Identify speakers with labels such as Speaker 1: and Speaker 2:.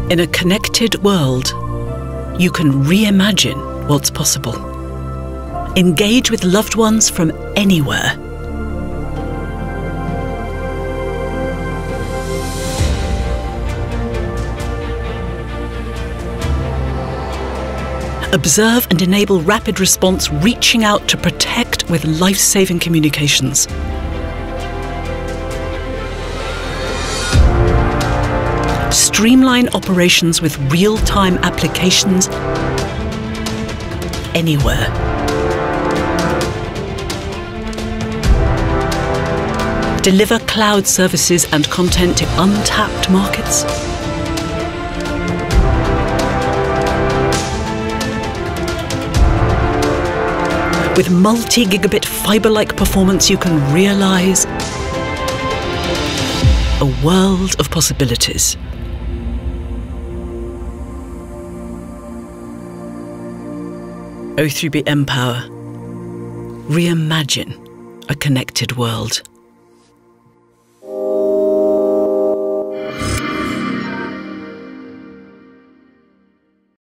Speaker 1: In a connected world, you can reimagine what's possible. Engage with loved ones from anywhere. Observe and enable rapid response, reaching out to protect with life-saving communications. Streamline operations with real-time applications anywhere. Deliver cloud services and content to untapped markets. With multi-gigabit fiber-like performance, you can realize a world of possibilities. O3B mPOWER. Reimagine a connected world.